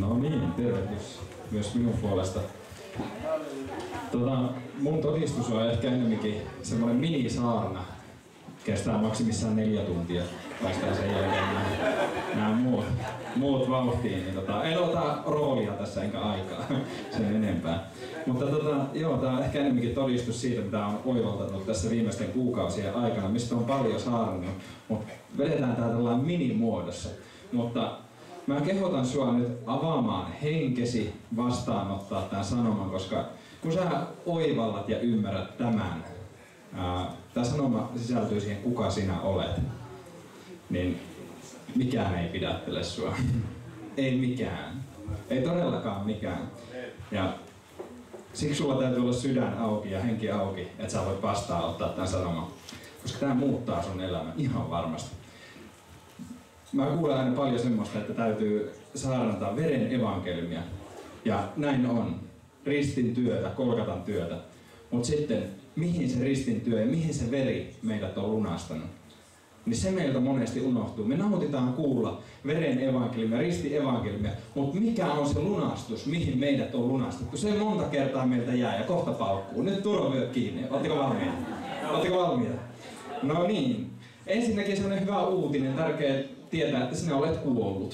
No niin, tervehdys myös minun puolesta. Mun todistus on ehkä enemmänkin semmoinen minisaarna. Kestää maksimissaan 4 tuntia. Päästään sen jälkeen nämä muut vauhtiin. Niin en ota roolia tässä enkä aikaa sen enempää. Mutta joo, tää on ehkä enemmänkin todistus siitä, mitä on oivaltanut tässä viimeisten kuukausien aikana, mistä on paljon saarnannut. Mutta vedetään tää tällainen minimuodossa. Mutta mä kehotan sua nyt avaamaan henkesi vastaanottaa tämän sanoman, koska kun sä oivallat ja ymmärrät tämän, tämä sanoma sisältyy siihen, kuka sinä olet, niin mikään ei pidättele sua. Ei mikään. Ei todellakaan mikään. Ja siksi sulla täytyy olla sydän auki ja henki auki, että sä voit vastaanottaa tämän sanoman. Koska tämä muuttaa sun elämän ihan varmasti. Mä kuulen aina paljon semmoista, että täytyy saarnata veren evankeliumia. Ja näin on. Ristin työtä, Golgatan työtä. Mutta sitten, mihin se ristin työ ja mihin se veri meidät on lunastanut? Niin se meiltä monesti unohtuu. Me nautitaan kuulla veren evankeliumia, ristin evankeliumia, mutta mikä on se lunastus, mihin meidät on lunastettu? Se monta kertaa meiltä jää ja kohta paukkuu. Nyt turvavyöt kiinni. Oletteko valmiita? Oletteko valmiita? No niin. Ensinnäkin sellainen hyvä uutinen, tärkeä tietää, että sinä olet kuollut.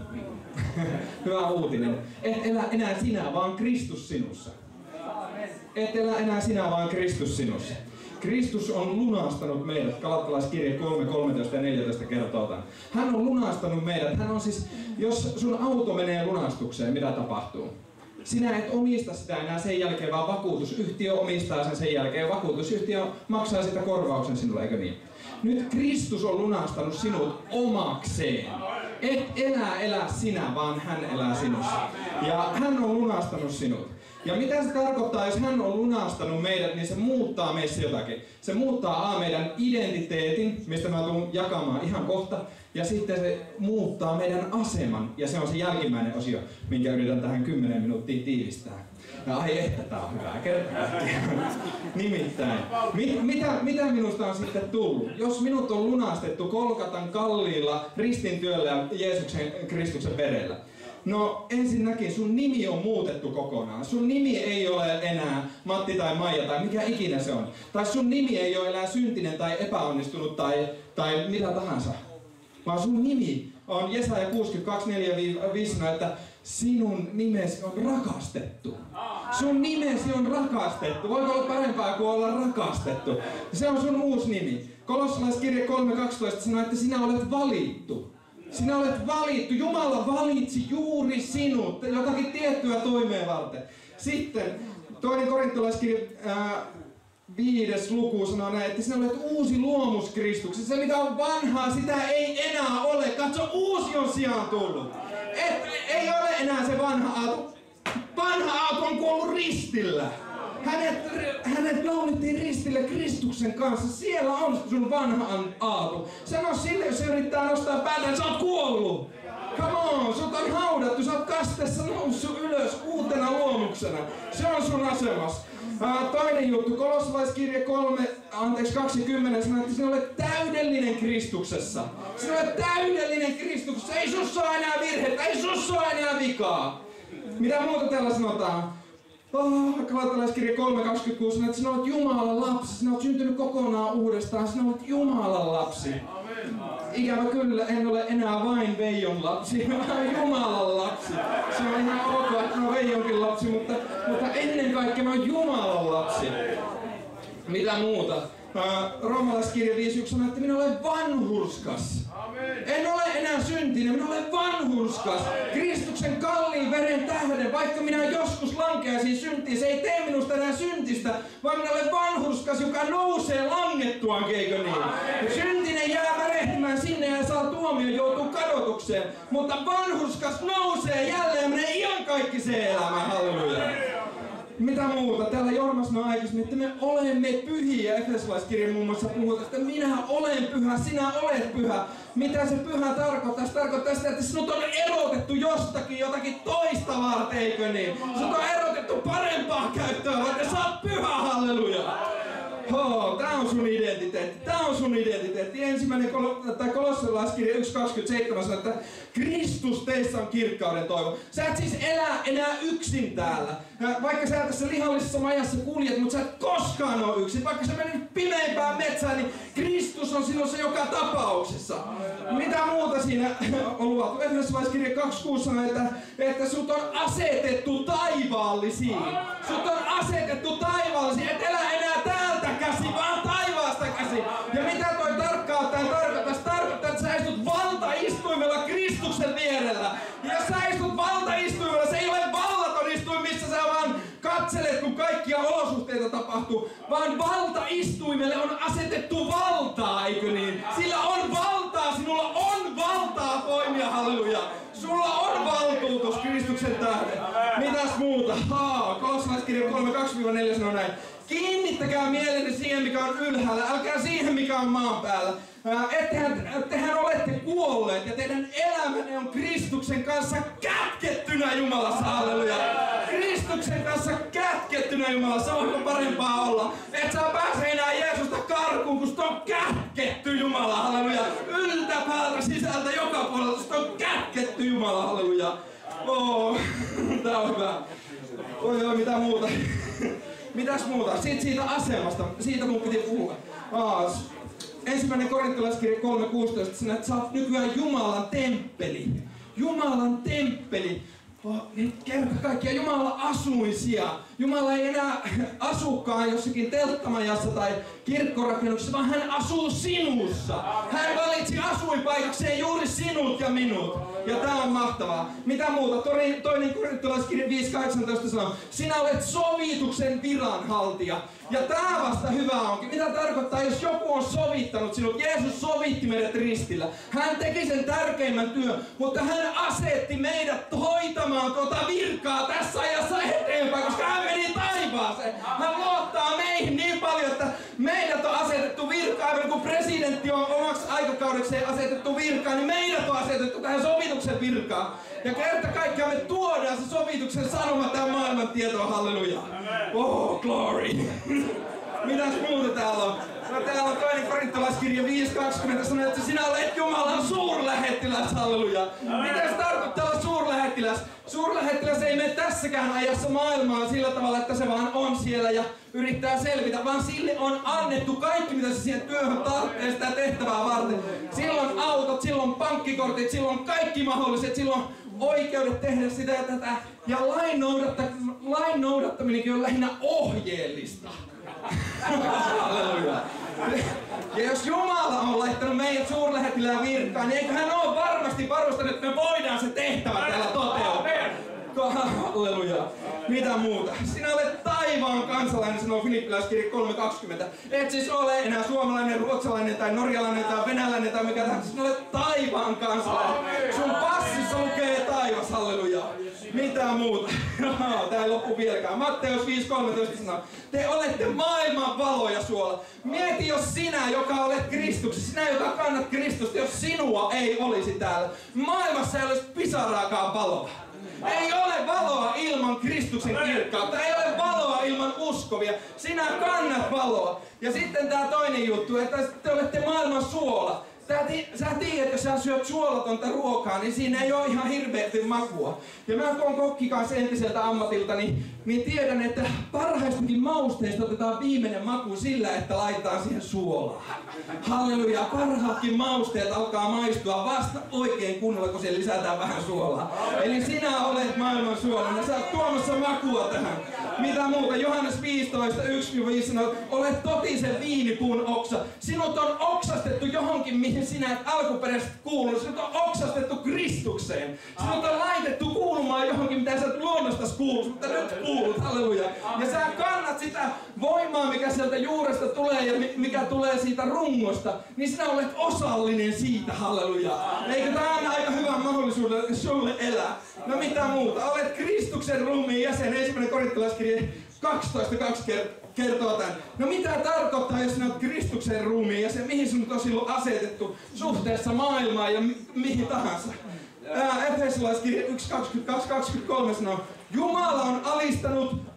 Hyvä uutinen. Et elä enää sinä, vaan Kristus sinussa. Et elä enää sinä, vaan Kristus sinussa. Kristus on lunastanut meidät. Galattalaiskirje 3, 13 ja 14 kertoo tämän. Hän on lunastanut meidät. Hän on siis, jos sun auto menee lunastukseen, mitä tapahtuu? Sinä et omista sitä enää sen jälkeen, vaan vakuutusyhtiö omistaa sen jälkeen. Vakuutusyhtiö maksaa sitä korvauksen sinulle, eikö niin? Nyt Kristus on lunastanut sinut omakseen. Et elä sinä, vaan hän elää sinussa. Ja hän on lunastanut sinut. Ja mitä se tarkoittaa, jos hän on lunastanut meidät, niin se muuttaa meissä jotakin. Se muuttaa meidän identiteetin, mistä mä tulen jakamaan ihan kohta. Ja sitten se muuttaa meidän aseman. Ja se on se jälkimmäinen osio, minkä yritän tähän 10 minuuttia tiivistää. Ja ai että tää on hyvää kertaa. Nimittäin, mitä minusta on sitten tullut? Jos minut on lunastettu Golgatan kalliilla ristintyöllä ja Jeesuksen Kristuksen verellä. No ensinnäkin sun nimi on muutettu kokonaan. Sun nimi ei ole enää Matti tai Maija tai mikä ikinä se on. Tai sun nimi ei ole enää syntinen tai epäonnistunut tai mitä tahansa. Vaan sun nimi on Jesaja 62:4-5, että sinun nimesi on rakastettu. Sun nimesi on rakastettu. Voiko olla parempaa kuin olla rakastettu? Se on sun uusi nimi. Kolossalaiskirje 3:12 sanoo, että sinä olet valittu. Sinä olet valittu. Jumala valitsi juuri sinut jotakin tiettyä toimeen varten. Sitten 2. korintolaiskirje 5. luku sanoo näin, että sinä olet uusi luomus Kristuksessa. Se mitä on vanhaa, sitä ei enää ole. Katso, uusi on sijaan tullut. Ei ole enää se vanha Aatu. Vanha Aatu on kuollut ristillä. Hänet laulittiin ristille Kristuksen kanssa. Siellä on sun vanha Aatu. Sano sille, jos se yrittää nostaa päätään, sä oot kuollut. Come on, sut on haudattu, sä oot kasteessa noussut ylös uutena luomuksena. Se on sun asemas. Toinen juttu, Kolossalaiskirje 3:20 sanoo, että sinä olet täydellinen Kristuksessa. Sinä olet täydellinen Kristuksessa. Ei sussa ole enää virhettä, ei sussa ole enää vikaa. Mitä muuta täällä sanotaan? Galattalaiskirje 3:26 sanoo, että sinä olet Jumalan lapsi. Sinä olet syntynyt kokonaan uudestaan. Sinä olet Jumalan lapsi. Ikävä kyllä, en ole enää vain Veijon lapsi, vaan Jumalan lapsi. Se on ihan ok, että mä oon Veijonkin lapsi, mutta ennen kaikkea mä oon Jumalan lapsi. Mitä muuta? Roomalaiskirje 5:1 sanoo, että minä olen vanhurskas. En ole enää syntinen, minä olen vanhurskas. Kristuksen kalliin veren tähden, vaikka minä joskus lankeaisin syntiin, se ei tee minusta enää syntistä, vaan minä olen vanhurskas, joka nousee langettuaan, eikö niin? Syntinen jää märehtimään sinne ja saa tuomion, joutuu kadotukseen, mutta vanhurskas nousee jälleen ja menee iankaikkiseen elämään, halleluja. Mitä muuta? Täällä Jorma sanoi aikaisemmin, että me olemme pyhiä. Efesolaiskirja muun muassa puhuu, että minä olen pyhä, sinä olet pyhä. Mitä se pyhä tarkoittaa? Se tarkoittaa sitä, että sinut on erotettu jostakin, jotakin toista varten, eikö niin? Sinut on erotettu parempaa käyttöä varten. Sä oot pyhä, halleluja. Tää on sun identiteetti, tää on sun identiteetti. Kolossalaiskirja 1.27 sanoo, että Kristus teissä on kirkkauden toivo. Sä et siis elä enää yksin täällä. Vaikka sä tässä lihallisessa majassa kuljet, mutta sä et koskaan ole yksin. Vaikka sä menet pimeimpään metsään, niin Kristus on sinussa joka tapauksessa. Mitä muuta siinä on luvattu? Efesolaiskirja 2.6 sanoo, että sut on asetettu taivaallisiin. Sut on asetettu taivaallisiin. Et elä enää täältä käsi, vaan taivaasta käsi. Ja mitä toi tarkkaan tarkoittaa? Se tarkoittaa, että sä istut valtaistuimella Kristuksen vierellä. Ja jos sä istut valtaistuimella, se ei ole vallaton istuin, missä sä vaan katselet, kun kaikkia olosuhteita tapahtuu. Vaan valtaistuimelle on asetettu valtaa, eikö niin? Sillä on valtaa, sinulla on valtaa poimia, halleluja. Sulla on valtuutus Kristuksen tähden. Mitäs muuta? Kolossalaiskirja 3.2-4 sanoo näin. Kiinnittäkää mielenne siihen, mikä on ylhäällä, älkää siihen, mikä on maan päällä. Tehän olette kuolleet ja teidän elämänne on Kristuksen kanssa kätkettynä Jumalassa, halleluja. Kristuksen kanssa kätkettynä Jumalassa, onko parempaa olla? Et sä pääse enää Jeesusta karkuun, kun sitä on kätketty Jumala, halleluja. Yltäpäältä sisältä joka puolelta, sitä on kätketty Jumala, halleluja. Tää on hyvä. Oi, mitä muuta? Mitäs muuta? Sitten siitä asemasta, siitä mun piti puhua. 1. Korintolaiskirja 3.16 sanoo, että sä oot nykyään Jumalan temppeli. Jumalan temppeli. Kerta kaikkiaan Jumalan asuinsia. Jumala ei enää asukaan jossakin telttamajassa tai kirkkorakennuksessa, vaan hän asuu sinussa. Hän valitsi asuinpaikakseen juuri sinut ja minut. Ja tää on mahtavaa. Mitä muuta? Toinen Korintolaiskirja 5.18 sanoo, sinä olet sovituksen viranhaltija. Ja tää vasta hyvä onkin. Mitä tarkoittaa, jos joku on sovittanut sinut? Jeesus sovitti meidät ristillä. Hän teki sen tärkeimmän työn, mutta hän asetti meidät hoitamaan tuota virkaa tässä ajassa eteenpäin, koska hän meni taivaaseen. Hän luottaa meihin niin paljon, että meidät on asetettu virkaan, aivan kun presidentti on omaksi aikakaudekseen asetettu virkaan, niin meidät on asetettu tähän sovituksen virkaan. Ja kerta kaikkiaan me tuodaan se sovituksen sanoma tämän maailman tietoon, halleluja. Oh, glory. Mitäs muuta täällä on? No, täällä on toinen Korintolaiskirja 5.20 sanoo, että sinä olet Jumalan suurlähettiläs, halleluja. Mitä se tarkoittaa olla suurlähettiläs? Suurlähettiläs ei mene tässäkään ajassa maailmaan sillä tavalla, että se vaan on siellä ja yrittää selvitä, vaan sille on annettu kaikki, mitä se siihen työhön tarvitsee sitä tehtävää varten. Silloin autot, silloin pankkikortit, silloin kaikki mahdolliset, silloin oikeudet tehdä sitä ja tätä. Ja lain noudattaminenkin on lähinnä ohjeellista. Halleluja. Ja jos Jumala on laittanut meidät suurlähettilään virkaan, niin eikö hän ole varmasti varustanut, että me voidaan se tehtävä täällä toteuttaa. Halleluja. Mitä muuta? Sinä olet taivaan kansalainen, sanoo Filippiläiskirja 3.20. Et siis ole enää suomalainen, ruotsalainen tai norjalainen tai venäläinen tai mikä tahansa. Sinä olet taivaan kansalainen. Sun passissa lukee taivas, halleluja. Mitä muuta? Tää ei loppu vieläkään. Matteus 5.13 sanoo, te olette maailman valo ja suola. Mieti, jos sinä, joka olet Kristuksessa, sinä, joka kannat Kristusta, jos sinua ei olisi täällä. Maailmassa ei olisi pisaraakaan valoa. Ei ole valoa ilman Kristuksen kirkkautta. Ei ole valoa ilman uskovia. Sinä kannat valoa. Ja sitten tää toinen juttu, että te olette maailman suola. Sä tiedät, että jos sä syöt suolatonta ruokaa, niin siinä ei ole ihan hirveästi makua. Ja mä kun on kokki kanssa entiseltä ammatilta, niin tiedän, että parhaistakin mausteista otetaan viimeinen maku sillä, että laitetaan siihen suolaa. Halleluja, parhaatkin mausteet alkaa maistua vasta oikein kunnolla, kun siihen lisätään vähän suolaa. Eli sinä olet maailman suolana, sä oot tuomassa makua tähän. Mitä muuta? Johannes 15.1-5 sanoo, olet totisen viinipuun oksa. Sinut on oksastettu johonkin, mihin sinä et alkuperäisesti kuulunut. Sinut on oksastettu Kristukseen. Sinut on laitettu kuulumaan johonkin, mitä sä et luonnostas kuulu, mutta nyt kuulut, halleluja. Ja sä kannat sitä voimaa, mikä sieltä juuresta tulee ja mikä tulee siitä rungosta, niin sinä olet osallinen siitä, halleluja. Eikö tää anna aika hyvän mahdollisuuden sulle elää? No mitä muuta? Olet Kristuksen ruumiin jäsen. 1. Korintolaiskirja 12.2 kertoo tämän. No mitä tarkoittaa, jos sinä olet Kristuksen ruumiin jäsen? Mihin sinut on silloin asetettu suhteessa maailmaan ja mihin tahansa? Efesolaiskirja 1.22-23 sanoo, Jumala on alistanut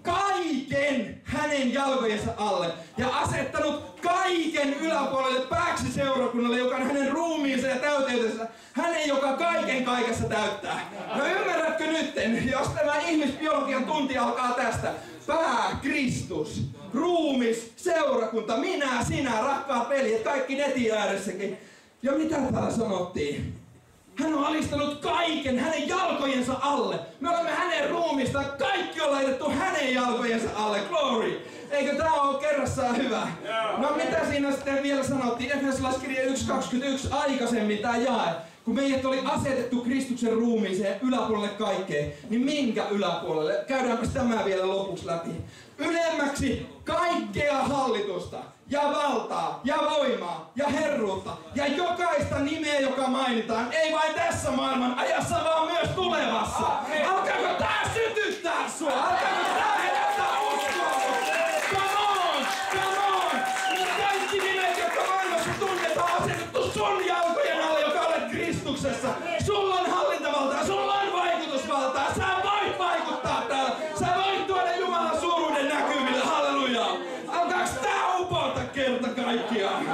kaiken hänen jalkojensa alle ja asettanut kaiken yläpuolelle pääksi seurakunnalle, joka on hänen ruumiinsa ja täyteytensä, hänen, joka kaiken kaikessa täyttää. No ymmärrätkö nytten, jos tämä ihmisbiologian tunti alkaa tästä? Pää, Kristus, ruumis, seurakunta, minä, sinä, rakkaat veljet, kaikki netin ääressäkin. Ja mitä täällä sanottiin? Hän on alistanut kaiken hänen jalkojensa alle. Me olemme hänen ruumista. Kaikki on laitettu hänen jalkojensa alle. Glory! Eikö tää ole kerrassaan hyvä? No mitä siinä sitten vielä sanottiin? Efesolaiskirja 1.21 aikaisemmin tää jae. Kun meidät oli asetettu Kristuksen ruumiiseen yläpuolelle kaikkeen, niin minkä yläpuolelle? Käydäänpäs tämä vielä lopuksi läpi. Ylemmäksi kaikkea hallitusta ja valtaa ja voimaa ja herruutta ja jokaista nimeä, joka mainitaan, ei vain tässä maailman ajassa, vaan myös tulevassa. Alkaako tää sytyttää sua? Alkaako tää herättää uskoa? Come on! Come on! Ne kaikki nimet, jotka maailmassa tunnetaan, asetettu sun jalkojen alle, joka olet Kristuksessa. Sulla on hallintavaltaa, sulla on vaikutusvaltaa. Sä voit vaikuttaa täällä. Sä voit tuoda Jumalan suuruuden näkyville. Halleluja! Alkaaks tää upota kerta kaikkiaan?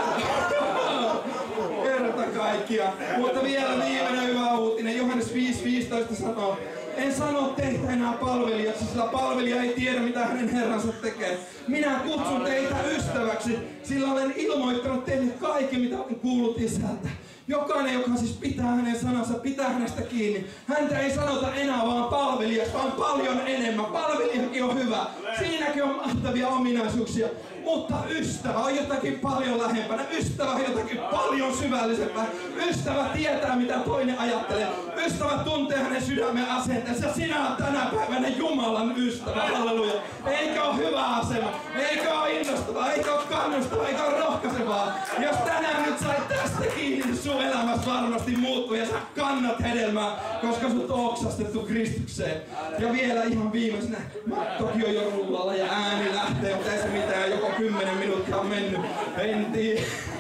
Kerta kaikkiaan. Mutta vielä viimeinen hyvä uutinen. Johannes 5.15 sanoo: en sano teitä enää palvelijaksi, sillä palvelija ei tiedä, mitä hänen herransa tekee. Minä kutsun teitä ystäväksi, sillä olen ilmoittanut teille kaiken, mitä olen kuullut Isältä. Jokainen, joka siis pitää hänen sanansa, pitää hänestä kiinni. Häntä ei sanota enää vaan palvelijaksi, vaan paljon enemmän. Palvelijakin on hyvä. Siinäkin on mahtavia ominaisuuksia. Mutta ystävä on jotakin paljon lähempänä. Ystävä on jotakin paljon syvällisempää. Ystävä tietää, mitä toinen ajattelee. Ystävä tuntee hänen sydämen asenteensa. Sinä olet tänä päivänä Jumalan ystävä. Halleluja. Eikö ole hyvä asema? Eikö ole innostavaa? Eikö ole kannustavaa? Eikö ole rohkaisevaa? Jos tänään nyt sait tästä kiinni, niin sun elämässä varmasti muuttuu ja sä kannat hedelmää, koska sut on oksastettu Kristukseen. Ja vielä ihan viimeisenä, toki on jo rullalla ja ääni lähtee, mutta ei se mitään, joko 10 minuuttia on mennyt, en tiedä.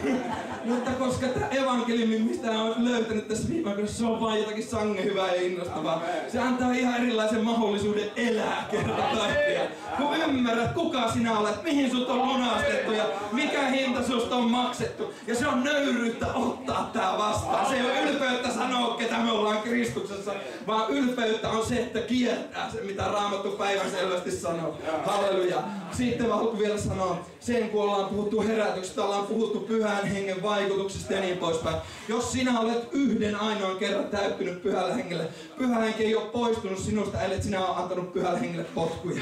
Mutta koska tämä evankeliumi, mistä on löytänyt tässä viime aikoina, se on vaan jotakin sangen hyvää ja innostavaa. Se antaa ihan erilaisen mahdollisuuden elää kerta kaikkiaan. Kun ymmärrät, kuka sinä olet, mihin sut on lunastettu ja mikä hinta susta on maksettu. Ja se on nöyryyttä ottaa tää vastaan. Se ei ole ylpeyttä sanoa, ketä me ollaan Kristuksessa, vaan ylpeyttä on se, että kiertää se, mitä Raamattu päivänselvästi sanoo. Halleluja. Sitten mä haluan vielä sanoa sen, kun ollaan puhuttu herätyksestä, ollaan puhuttu Pyhän Hengen vaikutuksesta ja niin poispäin. Jos sinä olet yhden ainoan kerran täyttynyt Pyhällä Hengelle, Pyhä Henki ei ole poistunut sinusta, ellei sinä ole antanut Pyhälle Hengelle potkuja.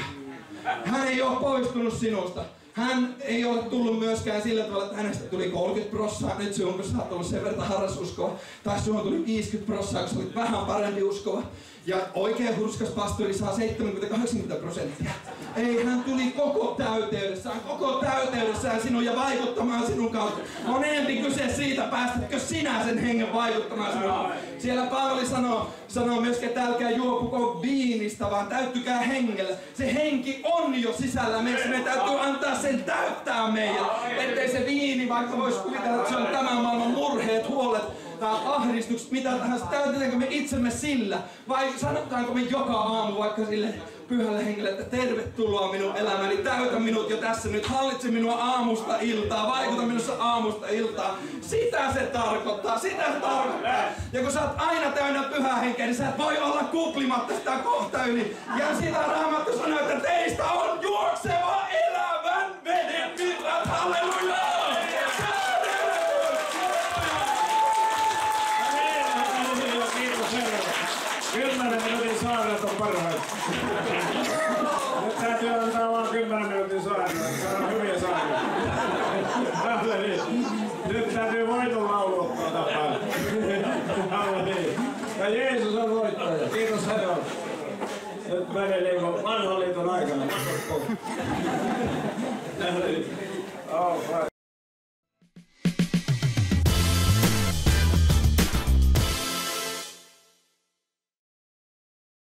Hän ei ole poistunut sinusta. Hän ei ole tullut myöskään sillä tavalla, että hänestä tuli 30%, nyt sinun, kun sä oot ollut sen verran harrasuskova, tai sinun tuli 50%, kun sä olit vähän parempi uskova. Ja oikein hurskas pastori saa 70-80%. Ei, hän tuli koko täyteydessään sinun ja vaikuttamaan sinun kautta. On enemmän kyse siitä, päästätkö sinä sen hengen vaikuttamaan sinun. Siellä Paavali sanoo myöskin, että älkää juopuko viinistä, vaan täyttykää hengellä. Se henki on jo sisällä meissä. Meidän täytyy antaa sen täyttää meidän. Ettei se viini, vaikka voisi kuvitella, että se on tämän maailman murheet, huolet, ahdistukset, mitä tahansa, täytetäänkö me itsemme sillä, vai sanotaanko me joka aamu vaikka sille Pyhälle Hengelle, että tervetuloa minun elämäni, täytä minut jo tässä nyt, hallitse minua aamusta iltaan, vaikuta minussa aamusta iltaan. Sitä se tarkoittaa. Ja kun sä oot aina täynnä Pyhää Henkeä, niin sä et voi olla kuplimatta sitä kohta yli. Ja sitä Raamattu sanoo, että teistä on juokseva elävän veden virrat. Halleluja! Kymmenen minuutin saarnat on parhaat. Nyt täytyy antaa vaan 10 minuutin saarnat. Se on hyviä saarnat. Nyt täytyy voiton laulu ottaa tapaan. Ja Jeesus on voittaja. Kiitos Herralle. Nyt menee niin kuin vanhan liiton aikana.